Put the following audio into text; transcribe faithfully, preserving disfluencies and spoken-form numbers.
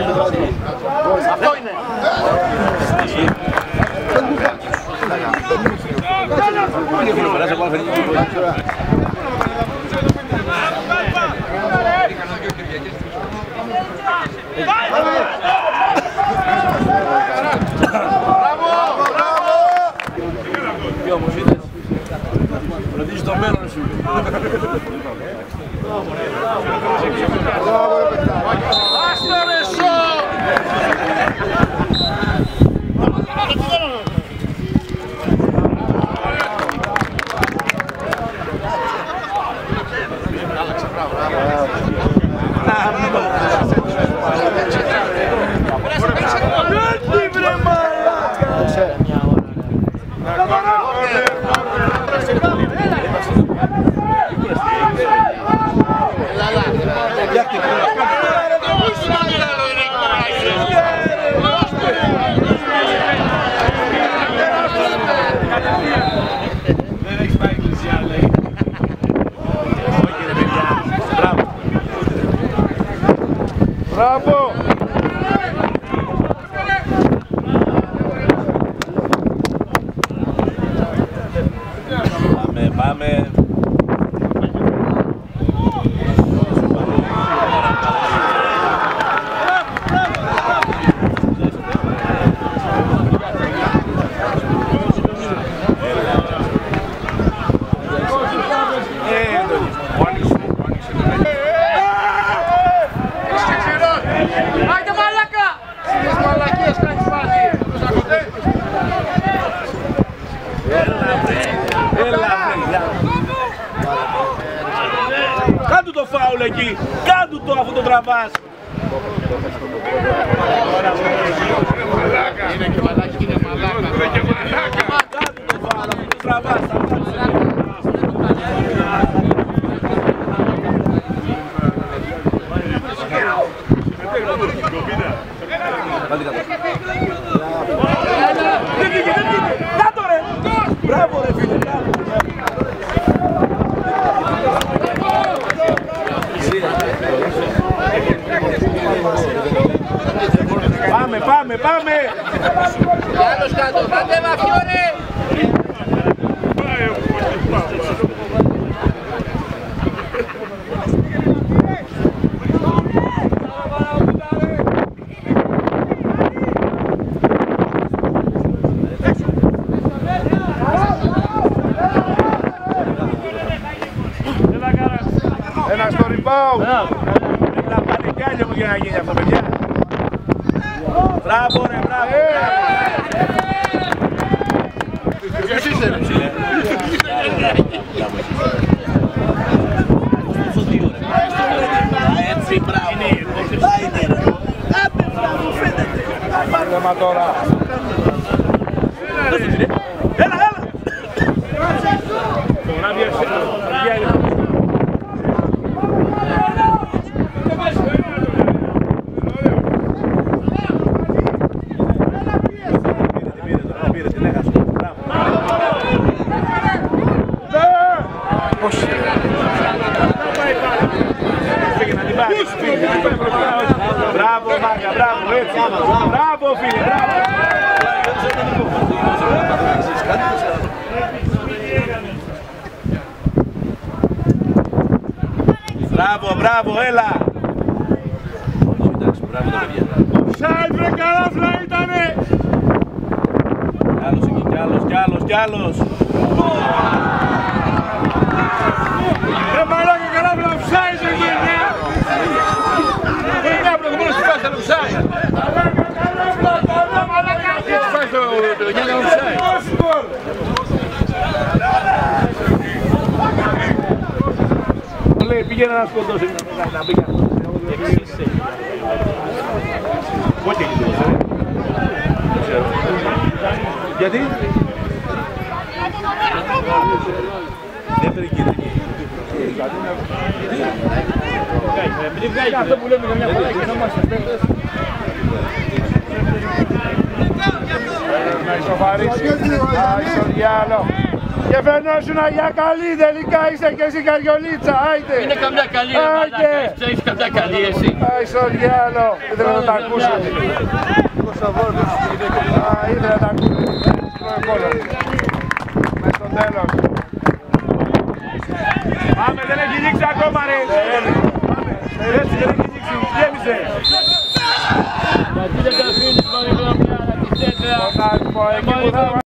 Αυτό είναι. Φροντίζεις το μέλλον σου. Άστο ρε σο! Μπράβο! Πάμε, πάμε. Κάντου το φάουλ εκεί, κάντου το αφού το τραβάς. Είναι και μαλάκι, είναι μαλάκα. Κάντου το φάουλ αφού το τραβάς. Δεν βγήκε, δεν βγήκε. Κάτω ρε. Μπράβο ρε φίλε. Πάμε, πάμε, πάμε! Άλλος κάτω, κατέβα Φιόρε! Ένα στο rebound! Ένα πανικάλιο μου για να γίνει αυτό, παιδιά! Μπράβο ρε, μπράβο! Ποιος είσαι ρε ψηλέ? Έτσι, μπράβο! Άιντε ρε! Άντε, μπράβο, φαίνεται! Πράγμα τώρα! Έλα, έλα! Τώρα βγαίνει! Μπράβο Μάγκα, μπράβο, έτσι! Μπράβο φίλε, μπράβο! Μπράβο, μπράβο, έλα! Εντάξει, μπράβο τα παιδιά. Σάιντ βρε καράφλα ήτανε! Κι άλλος εκεί, κι άλλος, κι άλλος, κι άλλος! Ρε μαλάκα καράφλα, ψάιντ εκεί, ναι! Είναι απλό, μόνο στη φάση θα το ψάιντ! Τι τη φάση το Γιάννη να ψάιντ! Λέει πήγαινε να σκοτώσει να πήγαινε. Πότε έχει δώσει, ρε. Δεν ξέρω. Γιατί? Δεύτερη κίτρινη. Μην βγάλει αυτό που λέμε καμιά φορά και να είμαστε παίκτες. Να ισοφαρίσει. Να ισοδιάλο. Και φαινόσουνα για καλή, τελικά είσαι και εσύ καριολίτσα, άιτε! Είναι καμιά καλή, ρε μαλάκα, έχεις καμιά καλή εσύ. Άι στον διάλο, ήθελα να τα ακούσω. Α, ήθελα να τα ακούσω. Με το τέλος. Πάμε, δεν έχει δείξει ακόμα ρε! Πάμε, έτσι δεν έχει δείξει, γέμισε! Γιατί δεν τα αφήνεις, μωρή γραμμιά, να τη τέτρα.